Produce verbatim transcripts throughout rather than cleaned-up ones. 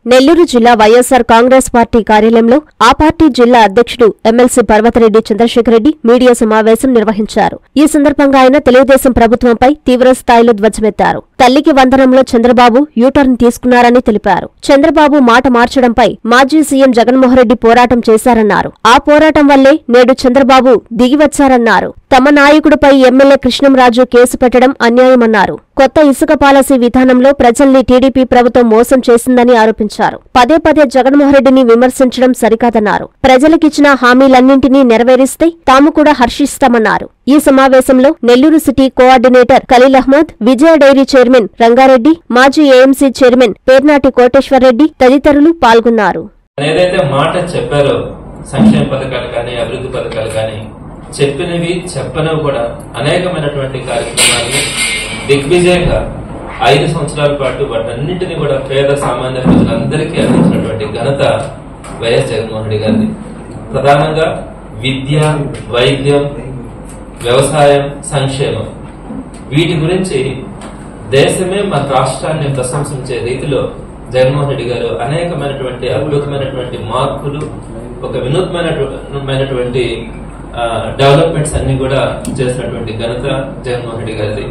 నెల్లూరు జిల్లా వైఎస్సార్ కాంగ్రెస్ పార్టీ కార్యాలయంలో ఆ పార్టీ జిల్లా అధ్యక్షుడు ఎమ్మెల్సీ పర్వతరెడ్డి చంద్రశేఖర్ రెడ్డి మీడియా సమావేశం నిర్వహించారు. ఈ సందర్భంగా ఆయన తెలుగుదేశం ప్రభుత్వంపై తీవ్రస్థాయిలో ధ్వజమెత్తారు. తల్లికి వందనంలో చంద్రబాబు యూటర్న్ తీసుకున్నారని తెలిపారు. చంద్రబాబు మాట మార్చడంపై మాజీ సీఎం జగన్మోహన్రెడ్డి పోరాటం చేశారన్నారు. ఆ పోరాటం వల్లే నేడు చంద్రబాబు దిగివచ్చారన్నారు. తమ నాయకుడిపై ఎమ్మెల్యే కృష్ణంరాజు కేసు పెట్టడం అన్యాయమన్నారు. కొత్త ఇసుక పాలసీ విధానంలో ప్రజల్ని టీడీపీ ప్రభుత్వం మోసం చేసిందని ఆరోపించారు. పదే పదే జగన్మోహన్రెడ్డిని విమర్శించడం సరికాదన్నారు. ప్రజలకిచ్చిన హామీలన్నింటినీ నెరవేరిస్తే తాము కూడా హర్షిస్తామన్నారు. ఈ సమావేశంలో Nellore city coordinator Khalil Ahmed, Vijaya dairy chairman Rangareddy, మాజీ ఏఎంసీ చైర్మన్ పేర్నాటి కోటేశ్వరరెడ్డి తదితరులు పాల్గొన్నారు. ఏదైతే మాట చెప్పారో సంక్షేమ పథకాలు కానీ అభివృద్ధి పథకాలు కానీ చెప్పినవి చెప్పనవి కూడా అనేకమైనటువంటి కార్యక్రమాలు దిగ్విజయంగా ఐదు సంవత్సరాల పాటు వాటన్నింటినీ కూడా పేద సామాన్య ప్రజలందరికీ అందించినటువంటి ఘనత వైఎస్ జగన్మోహన్ రెడ్డి గారిది. ప్రధానంగా విద్య, వైద్యం, వ్యవసాయం, సంక్షేమం వీటి గురించి దేశమే మన రాష్ట్రాన్ని ప్రశంసించే రీతిలో జగన్మోహన్ రెడ్డి గారు అనేకమైనటువంటి అద్భుతమైనటువంటి మార్పులు, ఒక వినూత్నమైనటువంటి డెవలప్మెంట్స్ అన్ని కూడా చేసినటువంటి ఘనత జగన్మోహన్ రెడ్డి గారిది.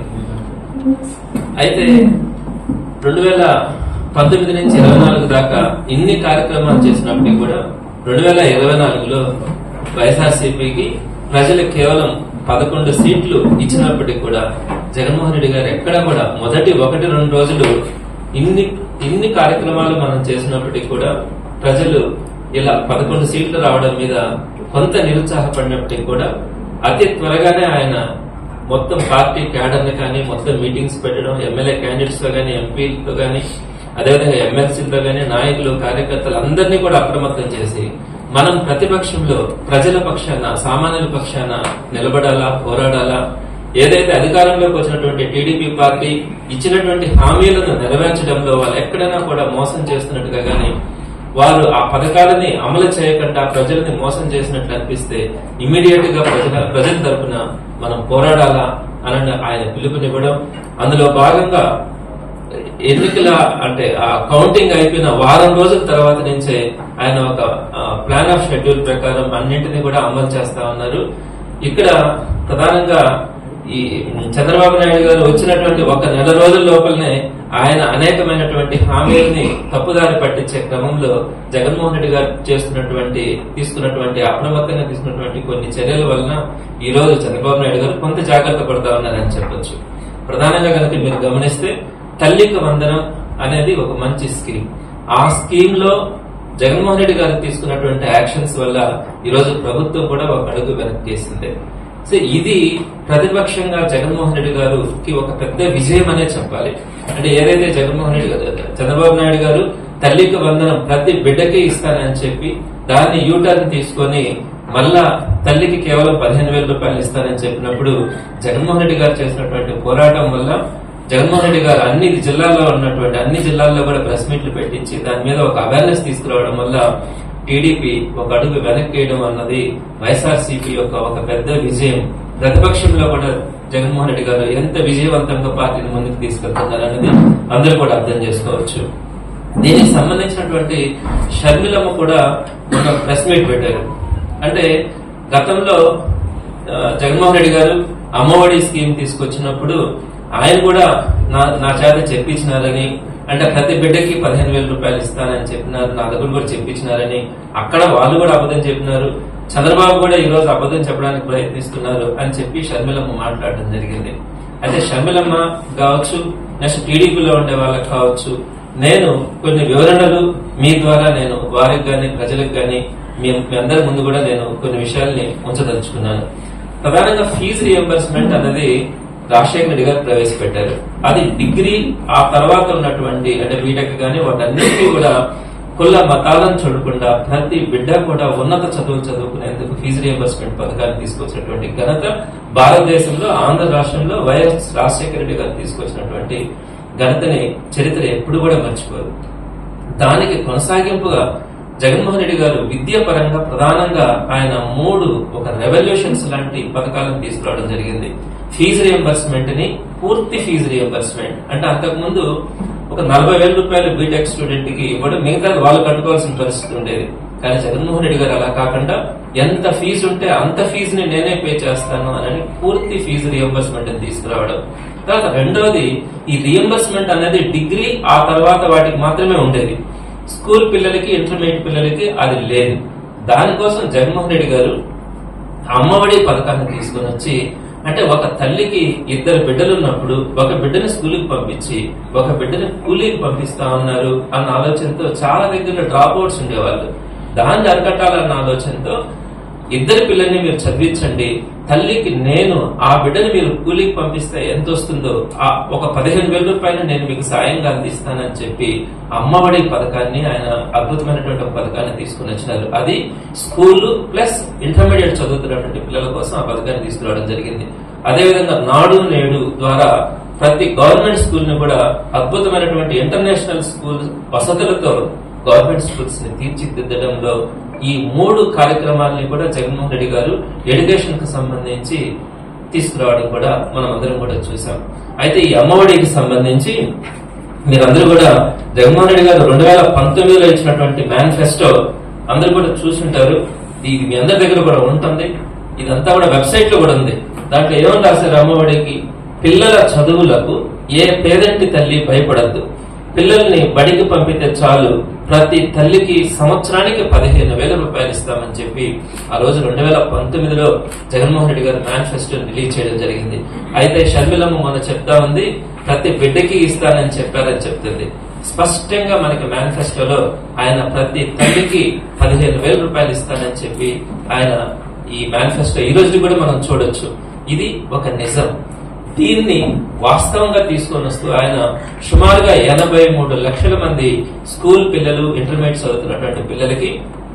అయితే రెండు వేల పంతొమ్మిది నుంచి ఇరవై నాలుగు దాకా ఇన్ని కార్యక్రమాలు చేసినప్పటికీ కూడా రెండు వేల ఇరవై నాలుగులో వైఎస్ఆర్సీపీకి ప్రజలు కేవలం పదకొండు సీట్లు ఇచ్చినప్పటికీ కూడా జగన్మోహన్ రెడ్డి గారు ఎక్కడ కూడా మొదటి ఒకటి రెండు రోజులు ఇన్ని ఇన్ని కార్యక్రమాలు మనం చేసినప్పటికీ కూడా ప్రజలు ఇలా పదకొండు సీట్లు రావడం మీద కొంత నిరుత్సాహపడినప్పటికీ కూడా అతి త్వరగానే ఆయన మొత్తం పార్టీ క్యాడర్ ని కానీ మొత్తం మీటింగ్స్ పెట్టడం, ఎమ్మెల్యే క్యాండిడేట్స్ తో గానీ, ఎంపీలతో గానీ, అదేవిధంగా ఎమ్మెల్సీలతో గానీ, నాయకులు, కార్యకర్తలు అందరినీ కూడా అప్రమత్తం చేసి మనం ప్రతిపక్షంలో ప్రజల పక్షాన, సామాన్యుల పక్షాన నిలబడాలా, పోరాడాలా, ఏదైతే అధికారంలోకి వచ్చినటువంటి టీడీపీ పార్టీ ఇచ్చినటువంటి హామీలను నెరవేర్చడంలో వాళ్ళు ఎక్కడైనా కూడా మోసం చేస్తున్నట్టుగా గానీ, వారు ఆ పథకాలని అమలు చేయకుండా ప్రజల్ని మోసం చేసినట్లు అనిపిస్తే ఇమీడియట్ గా ప్రజల ప్రజల తరఫున మనం పోరాడాలా అని ఆయన పిలుపునివ్వడం, అందులో భాగంగా ఎన్నికల అంటే ఆ కౌంటింగ్ అయిపోయిన వారం రోజుల తర్వాత నుంచే ఆయన ఒక ప్లాన్ ఆఫ్ షెడ్యూల్ ప్రకారం అన్నింటినీ కూడా అమలు చేస్తా ఉన్నారు. ఇక్కడ ప్రధానంగా ఈ చంద్రబాబు నాయుడు గారు వచ్చినటువంటి ఒక నెల రోజుల లోపలనే ఆయన అనేకమైనటువంటి హామీలని తప్పుదారి పట్టించే క్రమంలో జగన్మోహన్ రెడ్డి గారు చేస్తున్నటువంటి తీసుకున్నటువంటి అప్రమత్తంగా తీసుకున్నటువంటి కొన్ని చర్యల వలన ఈ రోజు చంద్రబాబు నాయుడు గారు కొంత జాగ్రత్త పడతా ఉన్నారని చెప్పొచ్చు. ప్రధానంగా కనుక మీరు గమనిస్తే తల్లికి వందనం అనేది ఒక మంచి స్కీమ్. ఆ స్కీమ్ లో జగన్మోహన్ రెడ్డి గారు తీసుకున్నటువంటి యాక్షన్స్ వల్ల ఈ రోజు ప్రభుత్వం కూడా ఒక అడుగు వెనక్కి తీసింది. సో ఇది ప్రతిపక్షంగా జగన్మోహన్ రెడ్డి గారికి ఒక పెద్ద విజయం అనే చెప్పాలి. అంటే ఏదైతే జగన్మోహన్ రెడ్డి గారు చంద్రబాబు నాయుడు గారు తల్లికి వందనం ప్రతి బిడ్డకి ఇస్తానని చెప్పి దాన్ని యూటర్న్ తీసుకొని మళ్ళా తల్లికి కేవలం పదిహేను వేల రూపాయలు ఇస్తానని చెప్పినప్పుడు జగన్మోహన్ రెడ్డి గారు చేసినటువంటి పోరాటం వల్ల జగన్మోహన్ రెడ్డి గారు అన్ని జిల్లాల్లో ఉన్నటువంటి అన్ని జిల్లాల్లో కూడా ప్రెస్ మీట్లు పెట్టించి దాని మీద ఒక అవేర్నెస్ తీసుకురావడం వల్ల టీడీపీ ఒక అడుగు వెనక్కి వేయడం అన్నది వైఎస్ఆర్సీపీ యొక్క ఒక పెద్ద విజయం. ప్రతిపక్షంలో కూడా జగన్మోహన్ రెడ్డి గారు ఎంత విజయవంతంగా పార్టీని ముందుకు తీసుకెళ్తున్నారనేది అందరూ కూడా అర్థం చేసుకోవచ్చు. దీనికి సంబంధించినటువంటి షర్మిలమ్మ కూడా ఒక ప్రెస్ మీట్ పెట్టారు. అంటే గతంలో జగన్మోహన్ రెడ్డి గారు అమ్మఒడి స్కీమ్ తీసుకొచ్చినప్పుడు ఆయన కూడా నా నా చేత చెప్పించినారని, అంటే ప్రతి బిడ్డకి పదిహేను వేల రూపాయలు ఇస్తానని చెప్పినారు, నా దగ్గర కూడా చెప్పించినారని అక్కడ వాళ్ళు కూడా అబద్ధం చెప్పినారు. చంద్రబాబు కూడా ఈ రోజు అబద్ధం చెప్పడానికి ప్రయత్నిస్తున్నారు అని చెప్పి షర్మిలమ్మ మాట్లాడడం జరిగింది. అయితే షర్మిలమ్మ కావచ్చు, నెక్స్ట్ టీడీపీలో ఉండే వాళ్ళకి కావచ్చు, నేను కొన్ని వివరణలు మీ ద్వారా నేను వారికి గాని ప్రజలకు గాని మీ అందరి ముందు కూడా నేను కొన్ని విషయాల్ని ఉంచదలుచుకున్నాను. ప్రధానంగా ఫీజు రియంబర్స్మెంట్ అనేది రాజశేఖర రెడ్డి గారు ప్రవేశపెట్టారు. అది డిగ్రీ ఆ తర్వాత ఉన్నటువంటి అంటే బీటెక్ గానీ వాటన్నిటికీ కూడా కుల మతాలను చూడకుండా ప్రతి బిడ్డ కూడా ఉన్నత చదువులు చదువుకునేందుకు ఫీజు రియంబర్స్మెంట్ పథకాన్ని తీసుకొచ్చినటువంటి ఘనత భారతదేశంలో ఆంధ్ర రాష్ట్రంలో వైఎస్ రాజశేఖర రెడ్డి గారు తీసుకొచ్చినటువంటి ఘనతని చరిత్ర ఎప్పుడు కూడా మర్చిపోదు. దానికి కొనసాగింపుగా జగన్మోహన్ రెడ్డి గారు విద్య పరంగా ప్రధానంగా ఆయన మూడు ఒక రెవల్యూషన్స్ లాంటి పథకాలను తీసుకురావడం జరిగింది. ఫీజు రియంబర్స్మెంట్ ని పూర్తి ఫీజు రియంబర్స్మెంట్ అంటే అంతకుముందు ఒక నలభై వేల రూపాయలు బీటెక్ స్టూడెంట్ కి ఇవ్వడం, మిగతా వాళ్ళు కట్టుకోవాల్సిన పరిస్థితి ఉండేది. కానీ జగన్మోహన్ రెడ్డి గారు అలా కాకుండా ఎంత ఫీజు ఉంటే అంత ఫీజుని నేనే పే చేస్తాను అని పూర్తి ఫీజు రియంబర్స్మెంట్ అని తీసుకురావడం. తర్వాత రెండవది, ఈ రియంబర్స్మెంట్ అనేది డిగ్రీ ఆ తర్వాత వాటికి మాత్రమే ఉండేది. స్కూల్ పిల్లలకి, ఇంటర్మీడియట్ పిల్లలకి అది లేదు. దానికోసం జగన్మోహన్ రెడ్డి గారు అమ్మఒడి పథకాన్ని తీసుకుని వచ్చి, అంటే ఒక తల్లికి ఇద్దరు బిడ్డలు ఉన్నప్పుడు ఒక బిడ్డని స్కూల్కి పంపించి ఒక బిడ్డని కూలీకి పంపిస్తా ఉన్నారు అన్న ఆలోచనతో చాలా దగ్గర డ్రాప్ అవుట్స్ ఉండేవాళ్ళు. దాన్ని అరికట్టాలన్న ఆలోచనతో ఇద్దరు పిల్లల్ని మీరు చదివించండి, తల్లికి నేను ఆ బిడ్డని మీరు కూలీకి పంపిస్తే ఎంత వస్తుందో ఆ ఒక పదిహేను వేల రూపాయలు నేను మీకు సాయంగా అందిస్తానని చెప్పి అమ్మఒడి పథకాన్ని ఆయన అద్భుతమైనటువంటి ఒక పథకాన్ని తీసుకుని వచ్చినారు. అది స్కూలు ప్లస్ ఇంటర్మీడియట్ చదువుతున్నటువంటి పిల్లల కోసం ఆ పథకాన్ని తీసుకురావడం జరిగింది. అదేవిధంగా నాడు నేడు ద్వారా ప్రతి గవర్నమెంట్ స్కూల్ ని కూడా అద్భుతమైనటువంటి ఇంటర్నేషనల్ స్కూల్ వసతులతో గవర్నమెంట్ స్కూల్స్ ని తీర్చిదిద్దడంలో ఈ మూడు కార్యక్రమాలని కూడా జగన్మోహన్ రెడ్డి గారు ఎడ్యుకేషన్ కు సంబంధించి తీసుకురావడం కూడా మనం అందరం కూడా చూసాం. అయితే ఈ అమ్మఒడికి సంబంధించి మీరందరూ కూడా జగన్మోహన్ రెడ్డి గారు రెండు వేల పంతొమ్మిదిలో ఇచ్చినటువంటి మేనిఫెస్టో అందరూ కూడా చూసుంటారు. ఇది మీ అందరి దగ్గర కూడా ఉంటుంది. ఇదంతా కూడా వెబ్సైట్ లో కూడా ఉంది. దాంట్లో ఏమని రాశారు? అమ్మఒడికి పిల్లల చదువులకు ఏ పేదంటి తల్లి భయపడద్దు, పిల్లల్ని బడికి పంపితే చాలు, ప్రతి తల్లికి సంవత్సరానికి పదిహేను వేల రూపాయలు ఇస్తామని చెప్పి ఆ రోజు రెండు వేల పంతొమ్మిదిలో జగన్మోహన్ రెడ్డి గారు మేనిఫెస్టో రిలీజ్ చేయడం జరిగింది. అయితే షర్మిలమ్మ మొన్న చెప్తా ఉంది ప్రతి బిడ్డకి ఇస్తానని చెప్పారని చెప్తుంది. స్పష్టంగా మనకి మేనిఫెస్టోలో ఆయన ప్రతి తల్లికి పదిహేను వేల రూపాయలు ఇస్తానని చెప్పి ఆయన ఈ మేనిఫెస్టో ఈ రోజు కూడా మనం చూడొచ్చు. ఇది ఒక నిజం. దీన్ని వాస్తవంగా తీసుకొని వస్తూ ఆయన సుమారుగా ఎనభై మూడు లక్షల మంది స్కూల్ పిల్లలు, ఇంటర్మీడియట్ చదువుతున్నటువంటి పిల్లలకి,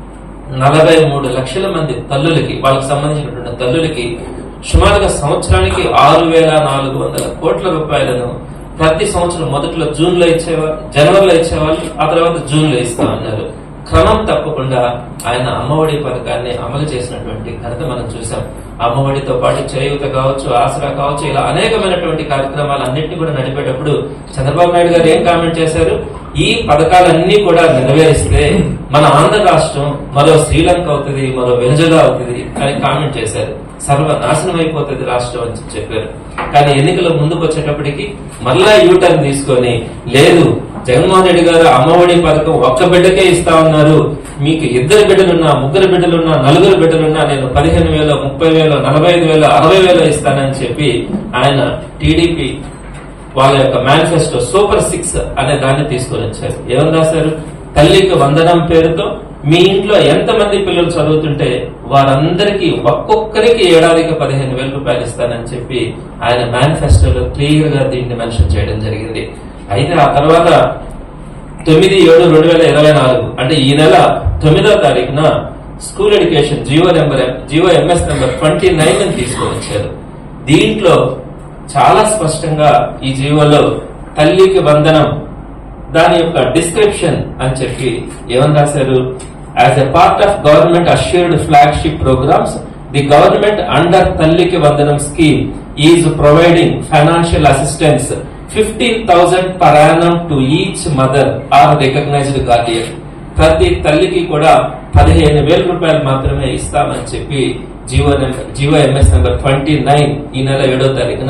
నలభై మూడు లక్షల మంది తల్లులకి, వాళ్ళకి సంబంధించినటువంటి తల్లులకి సుమారుగా సంవత్సరానికి ఆరు వేల నాలుగు వందల కోట్ల రూపాయలను ప్రతి సంవత్సరం మొదట్లో జూన్ లో ఇచ్చేవాళ్ళు, జనవరిలో ఇచ్చేవాళ్ళు, ఆ తర్వాత జూన్ లో ఇస్తా ఉన్నారు. క్రమం తప్పకుండా ఆయన అమ్మఒడి పథకాన్ని అమలు చేసినటువంటి ఘనత మనం చూసాం. అమ్మఒడితో పాటు చేయూత కావచ్చు, ఆసరా కావచ్చు, ఇలా అనేకమైనటువంటి కార్యక్రమాలన్నింటినీ కూడా నడిపేటప్పుడు చంద్రబాబు నాయుడు గారు ఏం కామెంట్ చేశారు? ఈ పథకాలన్నీ కూడా నెరవేరిస్తే మన ఆంధ్ర రాష్ట్రం మరో శ్రీలంక అవుతుంది, మరో వెనుజులా అవుతుంది అని కామెంట్ చేశారు. సర్వనాశనం అయిపోతుంది రాష్ట్రం అని చెప్పారు. కానీ ఎన్నికల ముందుకు వచ్చేటప్పటికి మళ్ళా యూటర్న్ తీసుకొని, లేదు జగన్మోహన్ రెడ్డి గారు అమ్మఒడి పథకం ఒక్క బిడ్డకే ఇస్తా ఉన్నారు, మీకు ఇద్దరు బిడ్డలున్నా, ముగ్గురు బిడ్డలున్నా, నలుగురు బిడ్డలున్నా నేను పదిహేను వేల ముప్పై వేల నలభై ఐదు వేల అరవై వేల ఇస్తానని చెప్పి ఆయన టీడీపీ వాళ్ళ యొక్క మేనిఫెస్టో సూపర్ సిక్స్ అనే దాన్ని తీసుకొని వచ్చారు. ఏమని రాశారు? తల్లికి వందనం పేరుతో మీ ఇంట్లో ఎంతమంది పిల్లలు చదువుతుంటే వారందరికీ ఒక్కొక్కరికి ఏడాదికి పదిహేను వేల రూపాయలు ఇస్తానని చెప్పి ఆయన మేనిఫెస్టోలో క్లియర్ గా దీన్ని మెన్షన్ చేయడం జరిగింది. అయితే ఆ తర్వాత తొమ్మిది ఏడు రెండు వేల ఇరవై నాలుగు అంటే ఈ నెల తొమ్మిదో తారీఖున school education GO number GO MS number twenty nine అని తీసుకొని వచ్చారు. దీంట్లో చాలా స్పష్టంగా ఈ జియోలో తల్లికి వందనం దాని యొక్క డిస్క్రిప్షన్ అని చెప్పి ఏమని రాశారు? As a part of government assured flagship programs the government under Thalliki Vandanam scheme is providing financial assistance fifteen thousand per annum to each mother or recognised guardian. ప్రతి తల్లికి కూడా పదిహేను వేల రూపాయలు మాత్రమే ఇస్తామని చెప్పి GO number GO MS number twenty nine ఈ నెల ఏడో తారీఖున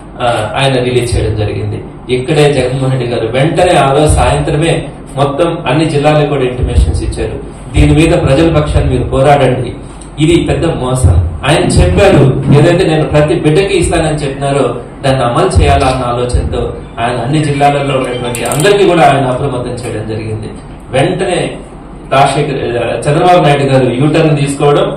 ఆయన రిలీజ్ చేయడం జరిగింది. ఇక్కడే జగన్మోహన్ రెడ్డి గారు వెంటనే ఆ రోజు సాయంత్రమే మొత్తం అన్ని జిల్లాలకు కూడా ఇంటిమేషన్స్ ఇచ్చారు. దీని మీద ప్రజల పక్షాన్ని మీరు పోరాడండి, ఇది పెద్ద మోసం. ఆయన చెప్పారు ఏదైతే నేను ప్రతి బిడ్డకి ఇస్తానని చెప్పినారో దాన్ని అమలు చేయాలన్న ఆలోచనతో ఆయన అన్ని జిల్లాలలో ఉన్నటువంటి అందరికీ కూడా ఆయన అప్రమత్తం చేయడం జరిగింది. వెంటనే రాజశేఖర్ చంద్రబాబు నాయుడు గారు యూటర్న్ తీసుకోవడం,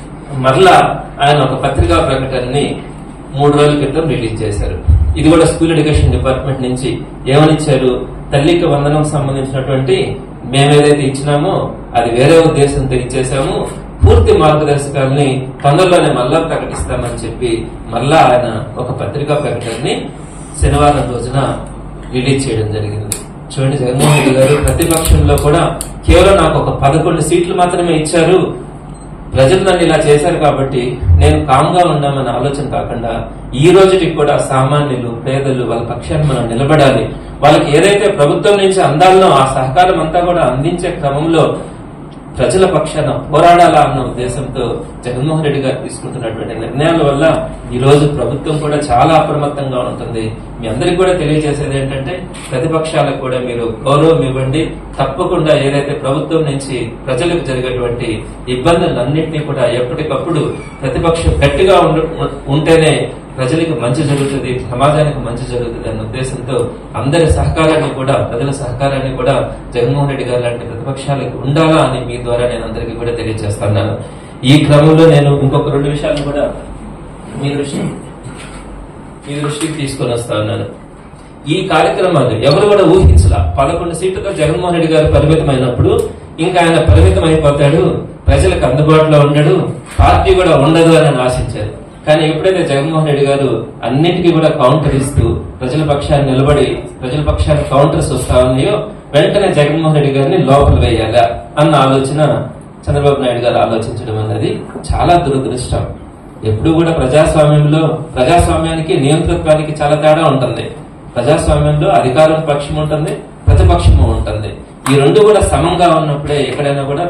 మరలా ఆయన ఒక పత్రికా ప్రకటనని మూడు రోజుల క్రితం రిలీజ్ చేశారు. ఇది కూడా స్కూల్ ఎడ్యుకేషన్ డిపార్ట్మెంట్ నుంచి ఏమని ఇచ్చారు? తల్లికి వందనం సంబంధించినటువంటి మేమేదైతే ఇచ్చినామో అది వేరే ఉద్దేశంతో ఇచ్చేసాము, పూర్తి మార్గదర్శకాలని తొందరలోనే మళ్ళా ప్రకటిస్తామని చెప్పి మళ్ళా ఆయన ఒక పత్రికా ప్రకటనని శనివారం రోజున రిలీజ్ చేయడం జరిగింది. చూడండి, జగన్మోహన్ రెడ్డి గారు ప్రతిపక్షంలో కూడా కేవలం నాకు ఒక పదకొండు సీట్లు మాత్రమే ఇచ్చారు, ప్రజలు నన్ను ఇలా చేశారు కాబట్టి నేను కామ్గా ఉన్నామన్న ఆలోచన కాకుండా ఈ రోజుకి కూడా సామాన్యులు, పేదలు వాళ్ళ పక్షాన్ని మనం నిలబడాలి. వాళ్ళకి ఏదైతే ప్రభుత్వం నుంచి అందాలనో ఆ సహకారం అంతా కూడా అందించే క్రమంలో ప్రజల పక్షాన పోరాడాలా అన్న ఉద్దేశంతో జగన్మోహన్ రెడ్డి గారు తీసుకుంటున్నటువంటి నిర్ణయాల వల్ల ఈ రోజు ప్రభుత్వం కూడా చాలా అప్రమత్తంగా ఉంటుంది. మీ అందరికీ కూడా తెలియజేసేది ఏంటంటే ప్రతిపక్షాలకు కూడా మీరు గౌరవం ఇవ్వండి. తప్పకుండా ఏదైతే ప్రభుత్వం నుంచి ప్రజలకు జరిగేటువంటి ఇబ్బందులన్నింటినీ కూడా ఎప్పటికప్పుడు ప్రతిపక్షం గట్టిగా ఉంటేనే ప్రజలకు మంచి జరుగుతుంది, సమాజానికి మంచి జరుగుతుంది అన్న ఉద్దేశంతో అందరి సహకారాన్ని కూడా, ప్రజల సహకారాన్ని కూడా జగన్మోహన్ రెడ్డి గారు లాంటి ప్రతిపక్షాలకు ఉండాలా అని మీ ద్వారా నేను అందరికీ కూడా తెలియజేస్తున్నాను. ఈ క్రమంలో నేను ఇంకొక రెండు విషయాలు కూడా మీ దృష్టి మీ దృష్టికి తీసుకొని వస్తా ఉన్నాను. ఈ కార్యక్రమాలు ఎవరు కూడా ఊహించలా. పదకొండు సీట్లతో జగన్మోహన్ రెడ్డి గారు పరిమితమైనప్పుడు ఇంకా ఆయన పరిమితం అయిపోతాడు, ప్రజలకు అందుబాటులో ఉండడు, పార్టీ కూడా ఉండదు అని ఆశించారు. కానీ ఎప్పుడైతే జగన్మోహన్ రెడ్డి గారు అన్నిటికీ కూడా కౌంటర్ ఇస్తూ ప్రజల పక్షాన్ని నిలబడి ప్రజల పక్షాన్ని కౌంటర్స్ వస్తా ఉన్నాయో వెంటనే జగన్మోహన్ రెడ్డి గారిని లోపల వేయాలా అన్న ఆలోచన చంద్రబాబు నాయుడు గారు ఆలోచించడం అన్నది చాలా దురదృష్టం. ఎప్పుడు కూడా ప్రజాస్వామ్యంలో ప్రజాస్వామ్యానికి నియంతృత్వానికి చాలా తేడా ఉంటుంది. ప్రజాస్వామ్యంలో అధికారం పక్షం ఉంటుంది, ప్రతిపక్షము ఉంటుంది. ఈ రెండు కూడా సమంగా ఉన్నప్పుడే ఎక్కడైనా కూడా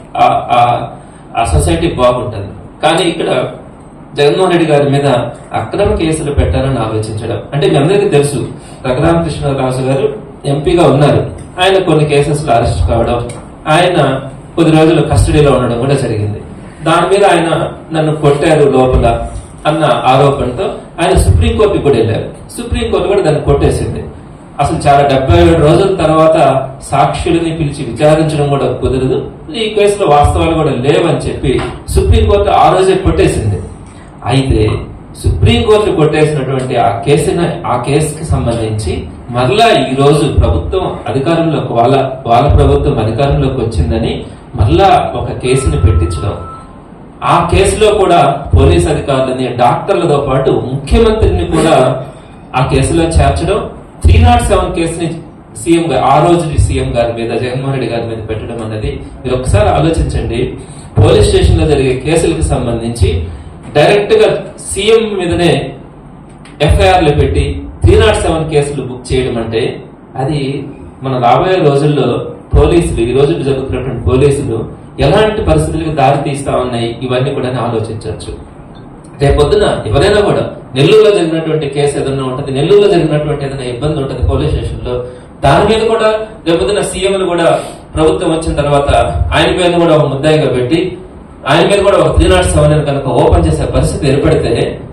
ఆ సొసైటీ బాగుంటుంది. కానీ ఇక్కడ జగన్మోహన్ రెడ్డి గారి మీద అక్రమ కేసులు పెట్టాలని ఆలోచించడం అంటే మీ అందరికీ తెలుసు. రఘురామకృష్ణరాజు గారు ఎంపీగా ఉన్నారు, ఆయన కొన్ని కేసెస్ లో అరెస్ట్ కావడం, ఆయన కొద్ది రోజులు కస్టడీలో ఉండడం కూడా జరిగింది. దాని మీద ఆయన నన్ను కొట్టారు లోపల అన్న ఆరోపణతో ఆయన సుప్రీంకోర్టుకి కూడా వెళ్ళారు. సుప్రీంకోర్టు కూడా దాన్ని కొట్టేసింది. అసలు చాలా డెబ్బై ఏడు రోజుల తర్వాత సాక్షులని పిలిచి విచారించడం కూడా కుదరదు, ఈ కేసులో వాస్తవాలు కూడా లేవని చెప్పి సుప్రీంకోర్టు ఆ రోజే కొట్టేసింది. అయితే సుప్రీంకోర్టు కొట్టేసినటువంటి ఆ కేసుని ఆ కేసుకి సంబంధించి మరలా ఈ రోజు ప్రభుత్వం అధికారంలోకి వాళ్ళ వాళ్ళ ప్రభుత్వం అధికారంలోకి వచ్చిందని మరలా ఒక కేసుని పెట్టించడం, ఆ కేసులో కూడా పోలీస్ అధికారులని, డాక్టర్లతో పాటు ముఖ్యమంత్రిని కూడా ఆ కేసులో చేర్చడం, త్రీ నాట్ సెవెన్ కేసుని సీఎం గారు ఆ రోజు సీఎం గారి మీద జగన్మోహన్ రెడ్డి గారి మీద పెట్టడం అన్నది మీరు ఒకసారి ఆలోచించండి. పోలీస్ స్టేషన్ లో జరిగే కేసులకు సంబంధించి డైరెక్ట్ గా సీఎం మీదనే ఎఫ్ఐఆర్లు పెట్టి త్రీ నాట్ సెవెన్ కేసులు బుక్ చేయడం అంటే అది మన రాబోయే రోజుల్లో పోలీసులు ఈ రోజు జరుగుతున్నటువంటి పోలీసులు ఎలాంటి పరిస్థితులకు దారి తీస్తా ఉన్నాయి ఇవన్నీ కూడా ఆలోచించవచ్చు. రేపొద్దున ఎవరైనా కూడా నెల్లూరులో జరిగినటువంటి కేసు ఏదైనా ఉంటుంది, నెల్లూరులో జరిగినటువంటి ఏదైనా ఇబ్బంది ఉంటుంది పోలీస్ స్టేషన్ లో, దాని మీద కూడా రేపొద్దున సీఎంలు కూడా ప్రభుత్వం వచ్చిన తర్వాత ఆయన మీద కూడా ఒక ముద్దాయిగా పెట్టి ఆయన మీద కూడా ఒక త్రీ నాట్ సెవెన్ అని కనుక ఓపెన్ చేసే పరిస్థితి ఏర్పడితే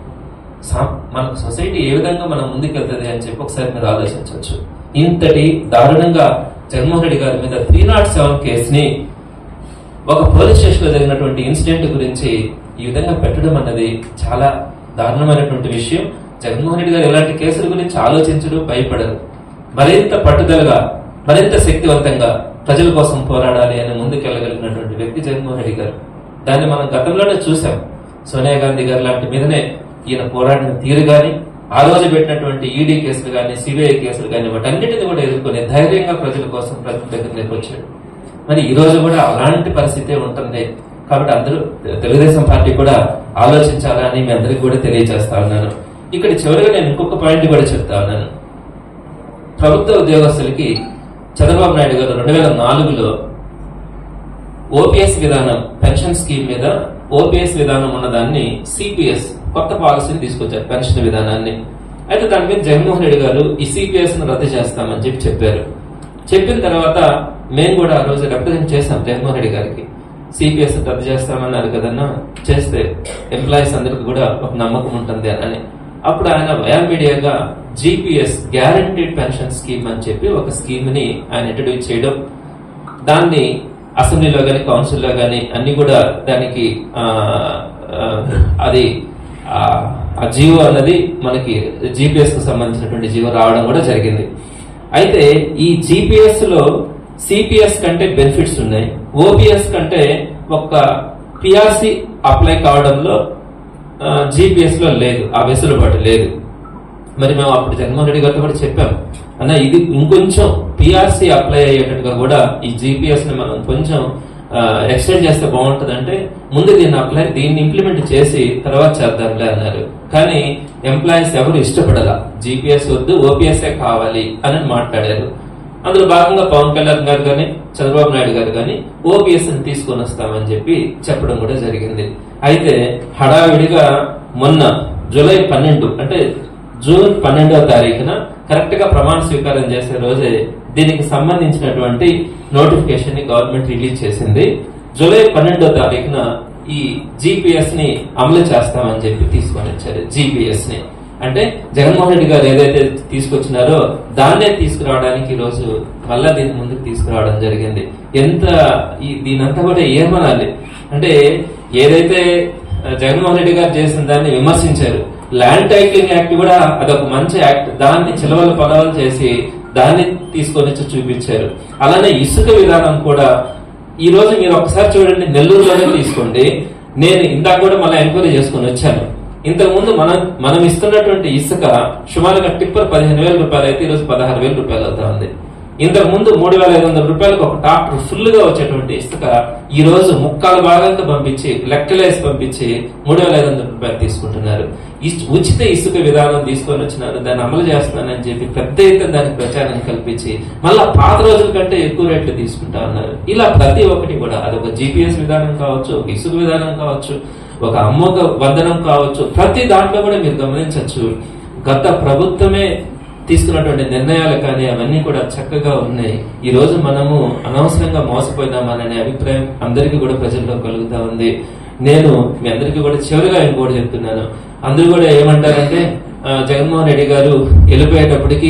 మన సొసైటీ ఏ విధంగా మనం ముందుకెళ్తుంది అని చెప్పి ఒకసారి మీరు ఆలోచించవచ్చు. ఇంతటి దారుణంగా జగన్మోహన్ రెడ్డి గారి మీద త్రీ నాట్ సెవెన్ కేసుని ఒక పోలీస్ స్టేషన్ లో జరిగినటువంటి ఇన్సిడెంట్ గురించి ఈ విధంగా పెట్టడం అన్నది చాలా దారుణమైనటువంటి విషయం. జగన్మోహన్ రెడ్డి గారు ఇలాంటి కేసుల గురించి ఆలోచించడం, భయపడరు. మరింత పట్టుదలగా, మరింత శక్తివంతంగా ప్రజల కోసం పోరాడాలి అని ముందుకెళ్ళగలిగినటువంటి వ్యక్తి జగన్మోహన్ రెడ్డి గారు. దాన్ని మనం గతంలోనే చూసాం. సోనియా గాంధీ గారు లాంటి మీదనే ఈయన పోరాడిన తీరు గాని, ఆ రోజు పెట్టినటువంటి ఈడీ కేసులు కానీ, సిబిఐ కేసులు కానీ వాటన్నిటిని కూడా ఎదుర్కొని ధైర్యంగా ప్రజల కోసం ప్రజల దగ్గర వచ్చాడు. మరి ఈ రోజు కూడా అలాంటి పరిస్థితే ఉంటుంది. కాబట్టి అందరూ తెలుగుదేశం పార్టీ కూడా ఆలోచించాలని మీ అందరికీ కూడా తెలియజేస్తా ఉన్నాను. ఇక్కడ చివరిగా నేను ఇంకొక పాయింట్ కూడా చెప్తా ఉన్నాను. ప్రభుత్వ ఉద్యోగస్తులకి చంద్రబాబు నాయుడు గారు రెండు వేల నాలుగులో ఓపీఎస్ విధానం, పెన్షన్ స్కీమ్ మీద ఓపీఎస్ విధానం ఉన్నదాన్ని సిపిఎస్ కొత్త పాలసీని తీసుకొచ్చారు, పెన్షన్ విధానాన్ని. అయితే దాని మీద జగన్మోహన్ రెడ్డి గారు ఈ సిపిఎస్ ను రద్దు చేస్తామని చెప్పి చెప్పారు. చెప్పిన తర్వాత మేము కూడా ఆ రోజు రిప్రజెంట్ చేస్తాం జగన్మోహన్ రెడ్డి గారికి. సిపిఎస్ రద్దు చేస్తామన్నారు కదన్నా, చేస్తే ఎంప్లాయీస్ అందరికి కూడా ఒక నమ్మకం ఉంటుంది అని. అప్పుడు ఆయన వయా మీడియాగా జీపీఎస్, గ్యారంటీడ్ పెన్షన్ స్కీమ్ అని చెప్పి ఒక స్కీమ్ ని ఆయన ఇంట్రడ్యూస్ చేయడం, దాన్ని అసెంబ్లీలో గాని కౌన్సిల్లో గాని అన్ని కూడా దానికి అది ఆ జీవో అన్నది మనకి జీపీఎస్ కు సంబంధించినటువంటి జీవో రావడం కూడా జరిగింది. అయితే ఈ జీపీఎస్ లో సిపిఎస్ కంటే బెనిఫిట్స్ ఉన్నాయి, ఓపీఎస్ కంటే ఒక పిఆర్సి అప్లై కావడంలో జీపీఎస్ లో లేదు, ఆ వెసులుబాటు లేదు. మరి మేము అప్పుడు జగన్మోహన్ రెడ్డి గారితో కూడా చెప్పాం, అన్న ఇది ఇంకొంచెం పిఆర్సి అప్లై అయ్యేటట్టుగా కూడా ఈ జీపీఎస్ ని మనం కొంచెం ఎక్స్టెండ్ చేస్తే బాగుంటుంది అంటే ముందు దీన్ని అప్లై దీన్ని ఇంప్లిమెంట్ చేసి తర్వాత చేద్దాంలే అన్నారు. కానీ ఎంప్లాయీస్ ఎవరు ఇష్టపడాల, జీపీఎస్ వద్దు ఓపీఎస్ఏ కావాలి అని మాట్లాడారు. అందులో భాగంగా పవన్ కళ్యాణ్ గారు కానీ చంద్రబాబు నాయుడు గారు కానీ ఓపీఎస్ ని తీసుకొని వస్తామని చెప్పి చెప్పడం కూడా జరిగింది. అయితే హడావిడిగా మొన్న జూలై పన్నెండు అంటే జూన్ పన్నెండవ తారీఖున కరెక్ట్ గా ప్రమాణ స్వీకారం చేసే రోజే దీనికి సంబంధించినటువంటి నోటిఫికేషన్ ని గవర్నమెంట్ రిలీజ్ చేసింది. జూలై పన్నెండో తారీఖున ఈ జీపీఎస్ ని అమలు చేస్తామని చెప్పి తీసుకొని వచ్చారు. జీపీఎస్ ని అంటే జగన్మోహన్ రెడ్డి గారు ఏదైతే తీసుకొచ్చినారో దాన్నే తీసుకురావడానికి ఈ రోజు మళ్ళా దీని ముందుకు తీసుకురావడం జరిగింది. ఎంత దీనంతా కూడా ఏమనాలి అంటే ఏదైతే జగన్మోహన్ రెడ్డి గారు చేసిన దాన్ని విమర్శించారు. ల్యాండ్ టైటిలింగ్ యాక్ట్ కూడా అదొక మంచి యాక్ట్, దాన్ని చిలవలు పలవలు చేసి దాన్ని తీసుకొని వచ్చి చూపించారు. అలానే ఇసుక విధానం కూడా ఈ రోజు మీరు ఒకసారి చూడండి, నెల్లూరులోనే తీసుకోండి. నేను ఇందాక కూడా మళ్ళీ ఎంక్వైరీ చేసుకుని వచ్చాను. ఇంతకు ముందు మనం మనం ఇస్తున్నటువంటి ఇసుక సుమారుగా టిప్పర్ పదిహేను వేల రూపాయలు అయితే ఈరోజు పదహారు వేల రూపాయలు అవుతా ఉంది. ఇంతకు ముందు మూడు వేల ఐదు వందల రూపాయలకు ఒక ట్రాక్టర్ ఫుల్ గా వచ్చేటువంటి ఇసుక ఈ రోజు ముక్కాలు భాగంతో పంపించి లెక్కలేసి పంపించి మూడు వేల ఐదు వందల రూపాయలు తీసుకుంటున్నారు. ఉచిత ఇసుక విధానం తీసుకొని వచ్చినారు, దాన్ని అమలు చేస్తున్నానని చెప్పి పెద్ద ఎత్తున దానికి ప్రచారం కల్పించి మళ్ళా పాత రోజుల కంటే ఎక్కువ రేట్లు తీసుకుంటా ఉన్నారు. ఇలా ప్రతి ఒక్కటి కూడా అదొక జీపీఎస్ విధానం కావచ్చు, ఒక ఇసుక విధానం కావచ్చు, ఒక అమ్మోక వర్ధనం కావచ్చు, ప్రతి దాంట్లో కూడా మీరు గమనించవచ్చు గత ప్రభుత్వమే తీసుకున్నటువంటి నిర్ణయాలు కానీ అవన్నీ కూడా చక్కగా ఉన్నాయి. ఈ రోజు మనము అనవసరంగా మోసపోయినామనే అభిప్రాయం అందరికీ కూడా ప్రజల్లో కలుగుతా ఉంది. నేను మీ అందరికీ కూడా చివరిగా ఇంకోటి చెప్తున్నాను. అందరూ కూడా ఏమంటారంటే జగన్మోహన్ రెడ్డి గారు వెళ్ళిపోయేటప్పటికి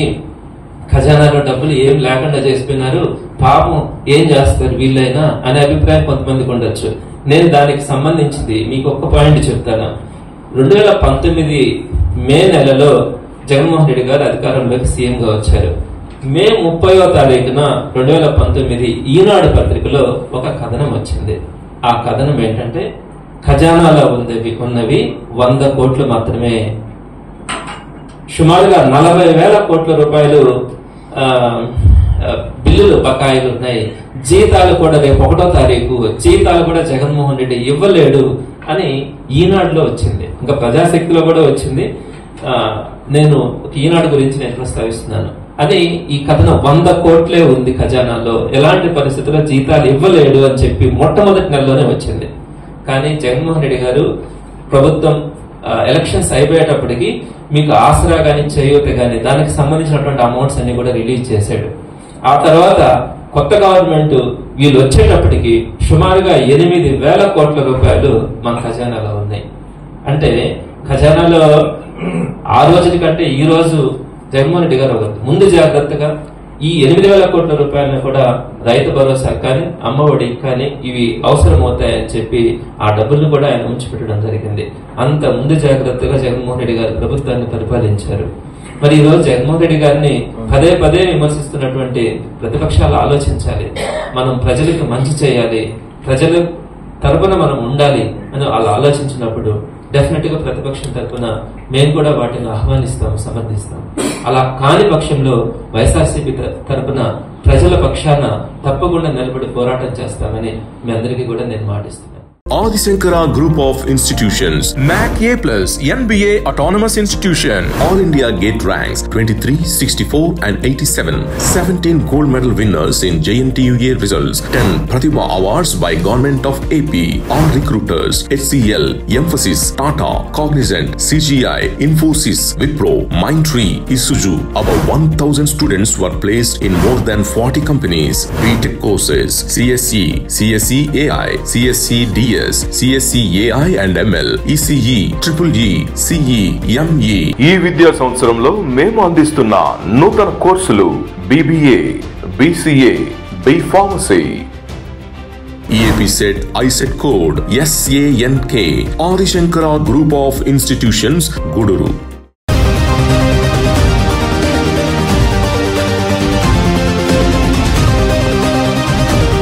ఖజానాలో డబ్బులు ఏం లేకుండా చేసిపోయినారు, పాపం ఏం చేస్తారు వీళ్ళైనా అనే అభిప్రాయం కొంతమందికి ఉండొచ్చు. నేను దానికి సంబంధించింది మీకు ఒక్క పాయింట్ చెప్తాను. రెండు వేల పంతొమ్మిది మే నెలలో జగన్మోహన్ రెడ్డి గారు అధికారంలోకి సీఎం గా వచ్చారు. మే ముప్పైవ తారీఖున రెండు వేల పంతొమ్మిది ఈనాడు పత్రికలో ఒక కథనం వచ్చింది. ఆ కథనం ఏంటంటే ఖజానాలో ఉన్నవి ఉన్నవి వంద కోట్లు మాత్రమే, సుమారుగా నలభై వేల కోట్ల రూపాయలు బిల్లులు బకాయిలు ఉన్నాయి, జీతాలు కూడా రేపు ఒకటో తారీఖు జీతాలు కూడా జగన్మోహన్ రెడ్డి ఇవ్వలేడు అని ఈనాడులో వచ్చింది. ఇంకా ప్రజాశక్తిలో కూడా వచ్చింది. నేను ఈనాడు గురించి నేను ప్రస్తావిస్తున్నాను. అని ఈ కథనం వంద కోట్లే ఉంది ఖజానాలో, ఎలాంటి పరిస్థితుల్లో జీతాలు ఇవ్వలేడు అని చెప్పి మొట్టమొదటి నెలలోనే వచ్చింది. కానీ జగన్మోహన్ రెడ్డి గారు ప్రభుత్వం ఎలక్షన్స్ అయిపోయేటప్పటికి మీకు ఆసరా గాని చేయూత గాని దానికి సంబంధించినటువంటి అమౌంట్స్ అన్ని కూడా రిలీజ్ చేశాడు. ఆ తర్వాత కొత్త గవర్నమెంట్ వీళ్ళు వచ్చేటప్పటికి సుమారుగా ఎనిమిది వేల కోట్ల రూపాయలు మన ఖజానాలో ఉన్నాయి. అంటే ఖజానాలో ఆ రోజుని కంటే ఈ రోజు జగన్మోహన్ రెడ్డి గారు ముందు జాగ్రత్తగా ఈ ఎనిమిది వేల కోట్ల రూపాయలను కూడా రైతు భరోసా కానీ అమ్మఒడి కానీ ఇవి అవసరం అవుతాయని చెప్పి ఆ డబ్బులను కూడా ఆయన ఉంచి పెట్టడం జరిగింది. అంత ముందు జాగ్రత్తగా జగన్మోహన్ రెడ్డి గారు ప్రభుత్వాన్ని పరిపాలించారు. మరి ఈ రోజు జగన్మోహన్ రెడ్డి గారిని పదే పదే విమర్శిస్తున్నటువంటి ప్రతిపక్షాలు ఆలోచించాలి. మనం ప్రజలకు మంచి చేయాలి, ప్రజల తరపున మనం ఉండాలి అని వాళ్ళు ఆలోచించినప్పుడు డెఫినెట్ గా ప్రతిపక్షం తరపున మేము కూడా వాటిని ఆహ్వానిస్తాం, సమర్థిస్తాం. అలా కాని పక్షంలో వైఎస్ఆర్సీపీ తరపున ప్రజల పక్షాన తప్పకుండా నిలబడి పోరాటం చేస్తామని మీ అందరికీ కూడా నేను మాటిస్తున్నాను. Adi Shankara Group of Institutions, M A C A plus, N B A Autonomous Institution, All India Gate ranks twenty-three, sixty-four and eighty-seven, seventeen gold medal winners in J N T U A results, ten Pratibha Awards by Government of A P, all recruiters, H C L, Emphasis, Tata, Cognizant, C G I, Infosys, Wipro, Mindtree, Isuzu. About one thousand students were placed in more than forty companies. B Tech courses, C S E, C S E A I, C S E D S, C S E A I and M L, E C E, Triple E, C E, M E. ఈ విద్యా సంవత్సరంలో మేము అందిస్తున్న నూతన కోర్సులు B B A, B C A, B Pharmacy. E A P set I set code S A N K. Adi Shankara Group of Institutions, Guduru.